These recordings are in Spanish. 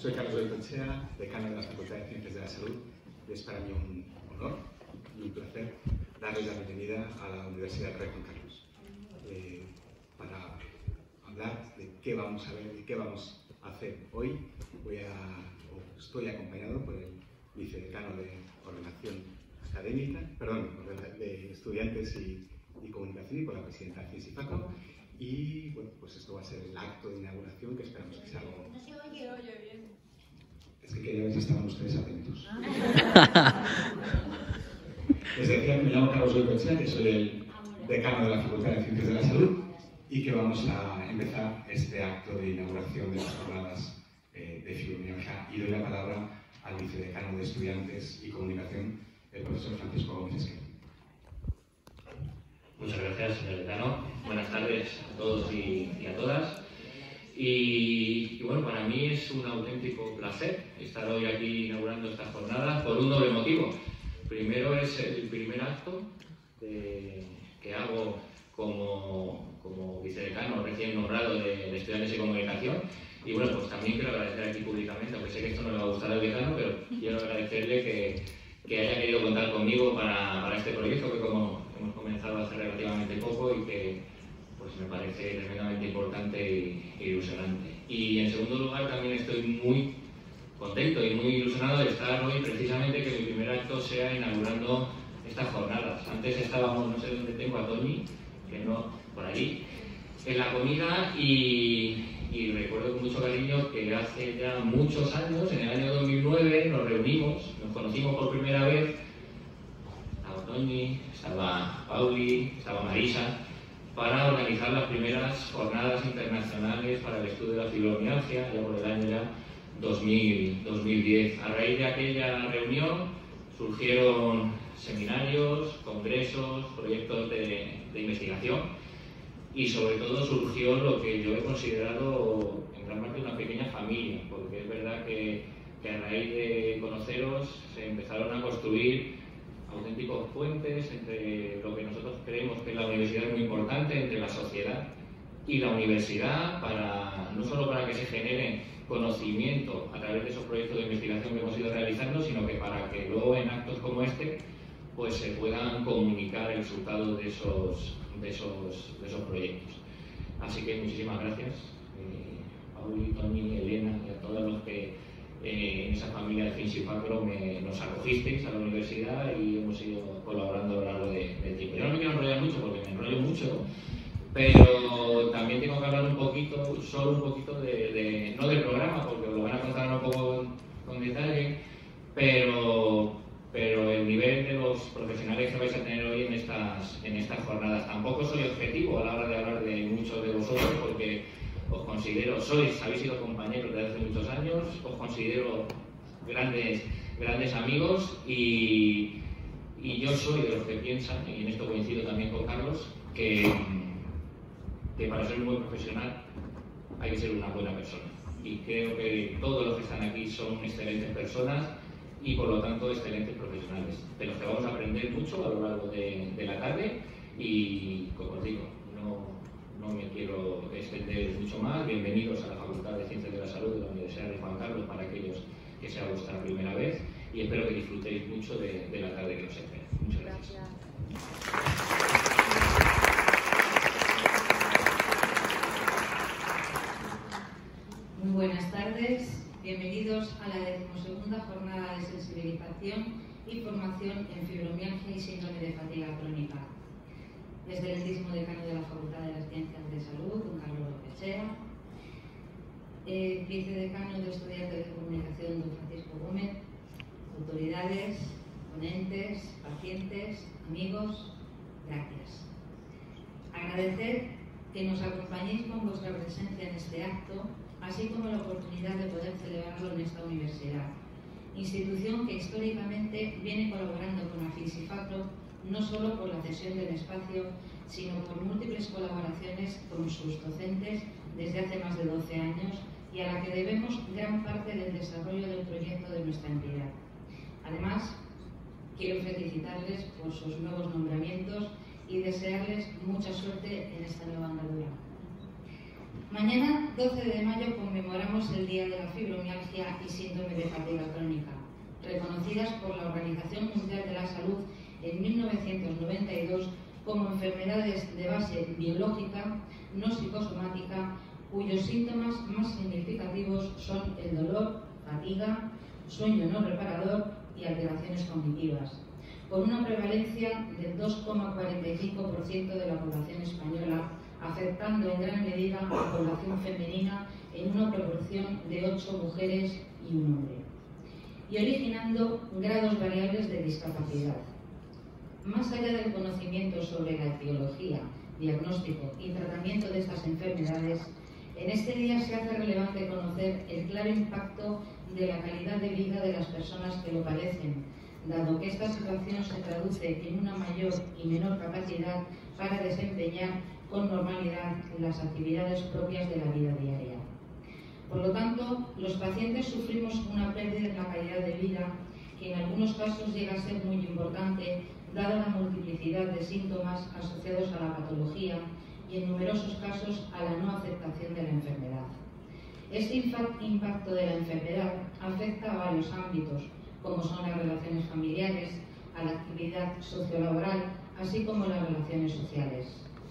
Soy Carlos Goycoechea, decano de la Facultad de Ciencias de la Salud, y es para mí un honor y un placer darles la bienvenida a la Universidad Rey Juan Carlos para hablar de qué vamos a ver y qué vamos a hacer hoy. Estoy acompañado por el vicedecano de Ordenación Académica, de Estudiantes y Comunicación, y por la presidenta de CIESIFACO. Y bueno, pues esto va a ser el acto de inauguración, que esperamos que sea algo... No se oye bien. Es que quería ver si estaban ustedes atentos. Les decía que me llamo Carlos Goycoechea, que soy el decano de la Facultad de Ciencias de la Salud, y que vamos a empezar este acto de inauguración de las jornadas de fibromialgia. Y doy la palabra al vicedecano de Estudiantes y Comunicación, el profesor Francisco Gómez Esquer. Muchas gracias, señor decano. Buenas tardes a todos y a todas. Y bueno, para mí es un auténtico placer estar hoy aquí inaugurando estas jornadas por un doble motivo. Primero, es el primer acto que hago como vicedecano recién nombrado de Estudiantes y Comunicación. Y bueno, pues también quiero agradecer aquí públicamente, aunque sé que esto no le va a gustar al decano, pero quiero agradecerle que haya querido contar conmigo para este proyecto, que como hemos comenzado hace relativamente poco y que pues me parece tremendamente importante e ilusionante. Y en segundo lugar, también estoy muy contento y muy ilusionado de estar hoy, precisamente, que mi primer acto sea inaugurando estas jornadas. Antes estábamos, no sé dónde tengo a Toñi, que no, por allí, en la comida, y recuerdo con mucho cariño que hace ya muchos años, en el año 2009, nos reunimos, nos conocimos por primera vez. Estaba Toñi, estaba Pauli, estaba Marisa, para organizar las primeras jornadas internacionales para el estudio de la fibromialgia, ya por el año 2010. A raíz de aquella reunión surgieron seminarios, congresos, proyectos de investigación, y sobre todo surgió lo que yo he considerado en gran parte una pequeña familia, porque es verdad que a raíz de conoceros se empezaron a construir auténticos puentes entre lo que nosotros creemos que es la universidad, es muy importante, entre la sociedad y la universidad, no solo para que se genere conocimiento a través de esos proyectos de investigación que hemos ido realizando, sino que para que luego en actos como este pues se puedan comunicar el resultado de esos proyectos. Así que muchísimas gracias, Pauli, Toni, Elena y a todos los que en esa familia de CIESIFACO nos acogisteis a la universidad y hemos ido colaborando a lo largo del tiempo. Yo no me quiero enrollar mucho porque me enrollo mucho, pero también tengo que hablar solo un poquito no del programa, porque os lo van a contar un poco con detalle, pero el nivel de los profesionales que vais a tener hoy en estas jornadas. Tampoco soy objetivo a la hora de hablar de muchos de vosotros, porque os considero, habéis sido compañeros desde hace muchos años, os considero grandes amigos, y yo soy de los que piensan, y en esto coincido también con Carlos, que para ser un buen profesional hay que ser una buena persona. Y creo que todos los que están aquí son excelentes personas y por lo tanto excelentes profesionales, de los que vamos a aprender mucho a lo largo de la tarde. Y como os digo, no me quiero extender mucho más. Bienvenidos a la Facultad de Ciencias de la Salud de la Universidad de Juan Carlos, para aquellos que sea vuestra primera vez, y espero que disfrutéis mucho de la tarde que os espera. Muchas gracias. Muy buenas tardes, bienvenidos a la 12ª jornada de sensibilización y formación en fibromialgia y síndrome de fatiga crónica. Excelentísimo decano de la Facultad de las Ciencias de Salud, don Carlos Goycoechea, vicedecano de Estudiantes de Comunicación, don Francisco Gómez, autoridades, ponentes, pacientes, amigos, gracias. Agradecer que nos acompañéis con vuestra presencia en este acto, así como la oportunidad de poder celebrarlo en esta universidad, institución que históricamente viene colaborando con la CIESIFACO, no solo por la cesión del espacio, sino por múltiples colaboraciones con sus docentes desde hace más de 12 años, y a la que debemos gran parte del desarrollo del proyecto de nuestra entidad. Además, quiero felicitarles por sus nuevos nombramientos y desearles mucha suerte en esta nueva andadura. Mañana, 12 de mayo, conmemoramos el Día de la Fibromialgia y Síndrome de Fatiga Crónica, reconocidas por la Organización Mundial de la Salud en 1992 como enfermedades de base biológica, no psicosomática, cuyos síntomas más significativos son el dolor, fatiga, sueño no reparador y alteraciones cognitivas, con una prevalencia del 2,45% de la población española, afectando en gran medida a la población femenina en una proporción de 8 mujeres y 1 hombre, y originando grados variables de discapacidad. Más allá del conocimiento sobre la etiología, diagnóstico y tratamiento de estas enfermedades, en este día se hace relevante conocer el claro impacto de la calidad de vida de las personas que lo padecen, dado que esta situación se traduce en una mayor y menor capacidad para desempeñar con normalidad las actividades propias de la vida diaria. Por lo tanto, los pacientes sufrimos una pérdida en la calidad de vida que en algunos casos llega a ser muy importante, dada la multiplicidad de síntomas asociados a la patología y en numerosos casos a la no aceptación de la enfermedad. Este impacto de la enfermedad afecta a varios ámbitos, como son las relaciones familiares, a la actividad sociolaboral, así como las relaciones sociales.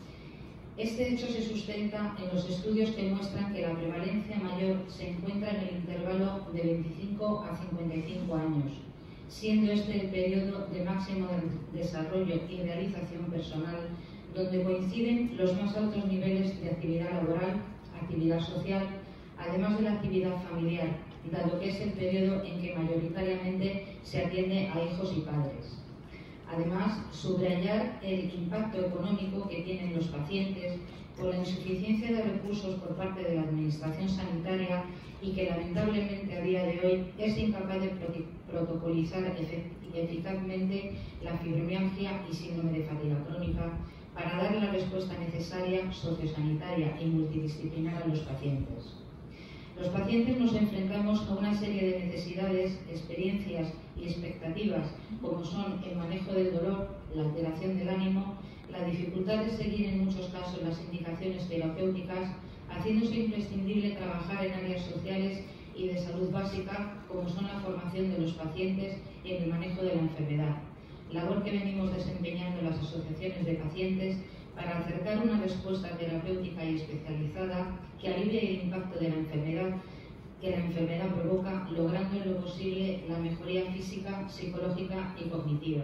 Este hecho se sustenta en los estudios que muestran que la prevalencia mayor se encuentra en el intervalo de 25 a 55 años, siendo este el periodo de máximo desarrollo y realización personal, donde coinciden los más altos niveles de actividad laboral, actividad social, además de la actividad familiar, dado que es el periodo en que mayoritariamente se atiende a hijos y padres. Además, subrayar el impacto económico que tienen los pacientes por la insuficiencia de recursos por parte de la Administración sanitaria y que lamentablemente a día de hoy es incapaz de protocolizar eficazmente la fibromialgia y síndrome de fatiga crónica para dar la respuesta necesaria, sociosanitaria y multidisciplinar a los pacientes. Los pacientes nos enfrentamos a una serie de necesidades, experiencias y expectativas, como son el manejo del dolor, la alteración del ánimo, la dificultad de seguir en muchos casos las indicaciones terapéuticas, haciéndose imprescindible trabajar en áreas sociales y de salud básica, como son la formación de los pacientes en el manejo de la enfermedad, labor que venimos desempeñando las asociaciones de pacientes para acercar una respuesta terapéutica y especializada que alivie el impacto de la enfermedad que la enfermedad provoca, logrando en lo posible la mejoría física, psicológica y cognitiva.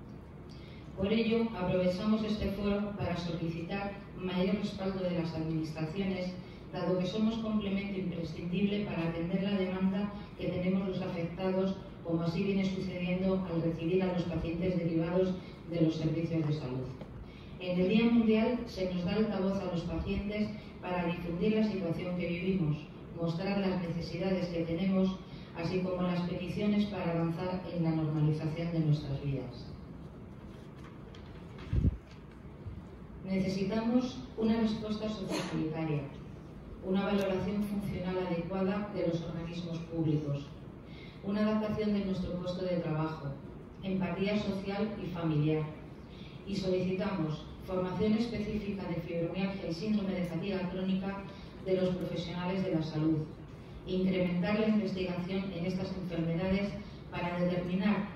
Por ello, aprovechamos este foro para solicitar mayor respaldo de las administraciones, dado que somos complemento imprescindible para atender la demanda que tenemos los afectados, como así viene sucediendo al recibir a los pacientes derivados de los servicios de salud. En el Día Mundial se nos da altavoz a los pacientes para difundir la situación que vivimos, mostrar las necesidades que tenemos, así como las peticiones para avanzar en la normalización de nuestras vidas. Necesitamos una respuesta sociosanitaria, una valoración funcional adecuada de los organismos públicos, una adaptación de nuestro puesto de trabajo, empatía social y familiar, y solicitamos formación específica de fibromialgia y síndrome de fatiga crónica de los profesionales de la salud, incrementar la investigación en estas enfermedades para determinar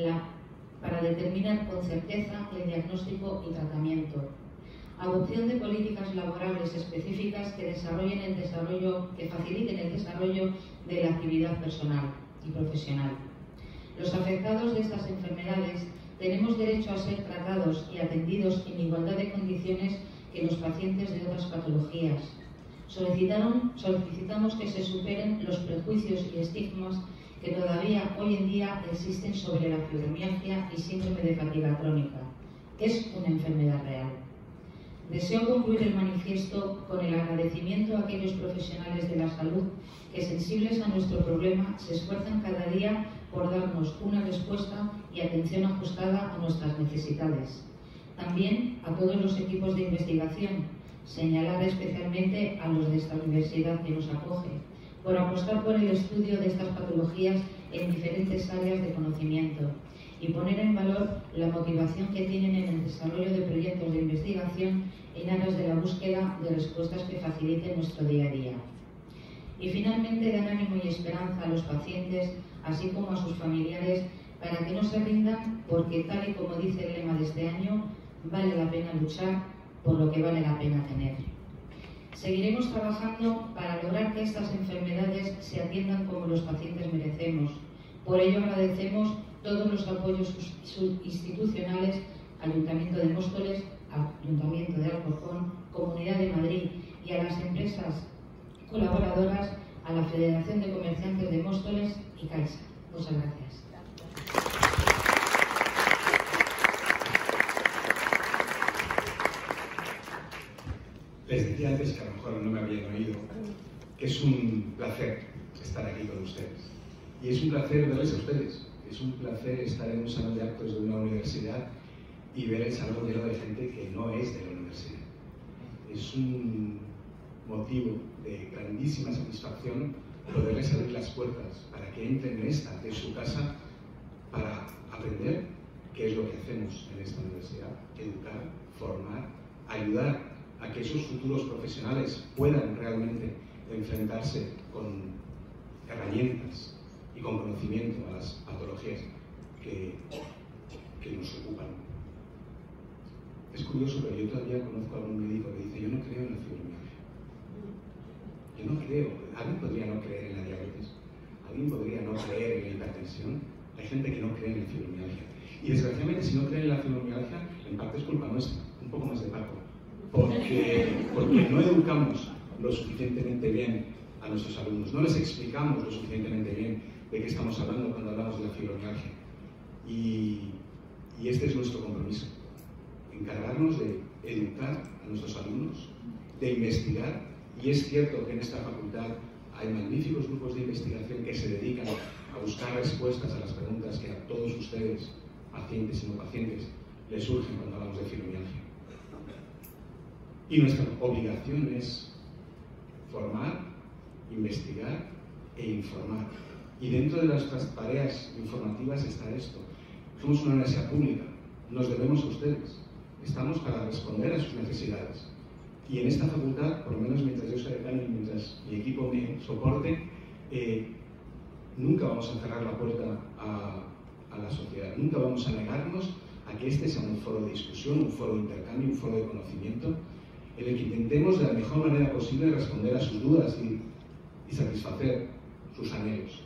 con certeza el diagnóstico y tratamiento, adopción de políticas laborales específicas que faciliten el desarrollo de la actividad personal y profesional. Los afectados de estas enfermedades tenemos derecho a ser tratados y atendidos en igualdad de condiciones que los pacientes de otras patologías. Solicitamos que se superen los prejuicios y estigmas que todavía hoy en día existen sobre la fibromialgia y síndrome de fatiga crónica. Es una enfermedad real. Deseo concluir el manifiesto con el agradecimiento a aquellos profesionales de la salud que, sensibles a nuestro problema, se esfuerzan cada día por darnos una respuesta y atención ajustada a nuestras necesidades. También a todos los equipos de investigación, señalar especialmente a los de esta universidad que nos acoge, por apostar por el estudio de estas patologías en diferentes áreas de conocimiento y poner en valor la motivación que tienen en el desarrollo de proyectos de investigación en aras de la búsqueda de respuestas que faciliten nuestro día a día. Y finalmente dan ánimo y esperanza a los pacientes, así como a sus familiares, para que no se rindan, porque tal y como dice el lema de este año, vale la pena luchar por lo que vale la pena tener. Seguiremos trabajando para lograr que estas enfermedades se atiendan como los pacientes merecemos. Por ello agradecemos todos los apoyos institucionales, Ayuntamiento de Móstoles, Ayuntamiento de Alcorcón, Comunidad de Madrid y a las empresas colaboradoras, a la Federación de Comerciantes de Móstoles y Caixa. Muchas gracias. Les decía antes, que a lo mejor no me habían oído, que es un placer estar aquí con ustedes. Y es un placer verles a ustedes. Es un placer estar en un salón de actos de una universidad y ver el salón lleno de gente que no es de la universidad. Es un motivo de grandísima satisfacción poderles abrir las puertas para que entren en esta, que es su casa, para aprender qué es lo que hacemos en esta universidad, educar, formar, ayudar a que esos futuros profesionales puedan realmente enfrentarse con herramientas y con conocimiento a las patologías que nos ocupan. Es curioso, pero yo todavía conozco a algún médico que dice: yo no creo en la fibromialgia. Yo no creo. Alguien podría no creer en la diabetes, alguien podría no creer en la hipertensión. Hay gente que no cree en la fibromialgia. Y desgraciadamente, si no creen en la fibromialgia, en parte es culpa nuestra, un poco más de Paco. Porque no educamos lo suficientemente bien a nuestros alumnos, no les explicamos lo suficientemente bien de qué estamos hablando cuando hablamos de la fibromialgia. Y este es nuestro compromiso, encargarnos de educar a nuestros alumnos, de investigar, y es cierto que en esta facultad hay magníficos grupos de investigación que se dedican a buscar respuestas a las preguntas que a todos ustedes, pacientes y no pacientes, les surgen cuando hablamos de fibromialgia. Y nuestra obligación es formar, investigar e informar. Y dentro de nuestras tareas informativas está esto. Somos una universidad pública, nos debemos a ustedes. Estamos para responder a sus necesidades. Y en esta facultad, por lo menos mientras yo sea decano y mientras mi equipo me soporte, nunca vamos a cerrar la puerta a la sociedad. Nunca vamos a negarnos a que este sea un foro de discusión, un foro de intercambio, un foro de conocimiento, en el que intentemos de la mejor manera posible responder a sus dudas y satisfacer sus anhelos.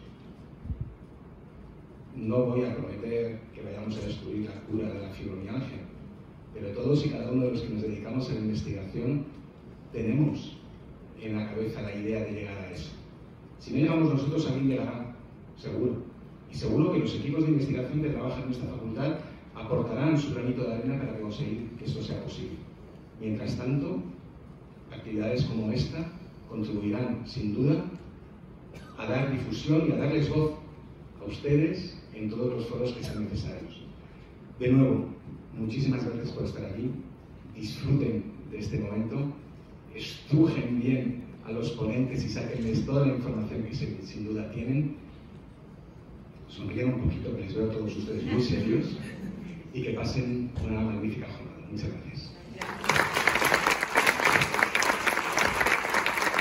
No voy a prometer que vayamos a descubrir la cura de la fibromialgia, pero todos y cada uno de los que nos dedicamos a la investigación tenemos en la cabeza la idea de llegar a eso. Si no llegamos nosotros, alguien llegará, seguro. Y seguro que los equipos de investigación que trabajan en esta facultad aportarán su granito de arena para conseguir que eso sea posible. Mientras tanto, actividades como esta contribuirán, sin duda, a dar difusión y a darles voz a ustedes en todos los foros que sean necesarios. De nuevo, muchísimas gracias por estar aquí. Disfruten de este momento, estrujen bien a los ponentes y sáquenles toda la información que sin duda tienen. Sonrían un poquito, que les veo a todos ustedes muy serios, y que pasen una magnífica jornada. Muchas gracias.